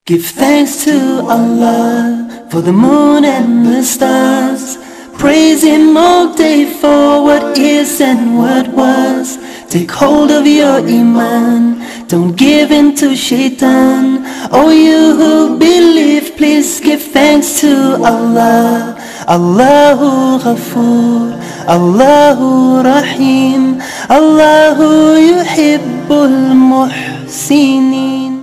Give thanks to Allah for the moon and the stars. Praise Him all day for what is and what was. Take hold of your iman, don't give in to shaitan. Oh, you who believe, please give thanks to Allah. Allahu Ghafoor, Allahu Rahim, Allahu Yuhibbul Muhsinin.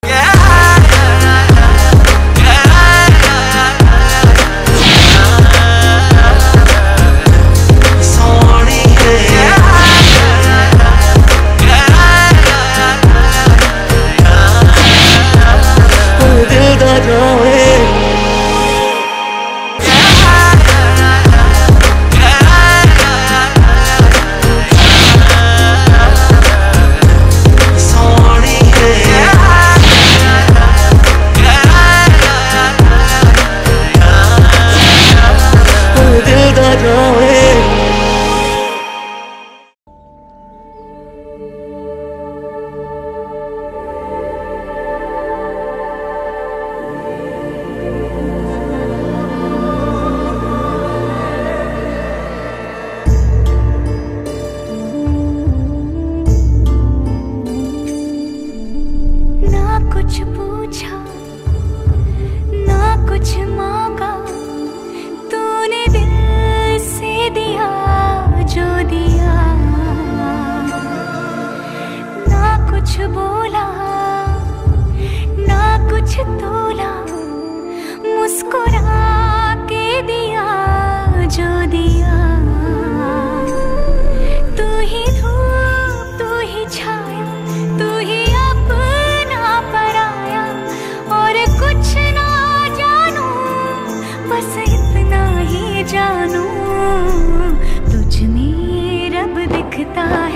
कुछ पूछा ना कुछ मांगा, तूने दिल से दिया जो दिया। ना कुछ बोला ना कुछ तोला, मुस्कुरा के दिया जो दिया। तू ही धूप तू ही छाया, तू ही अपना पराया, और कुछ ना जानू बस इतना ही जानू, तुझ में रब दिखता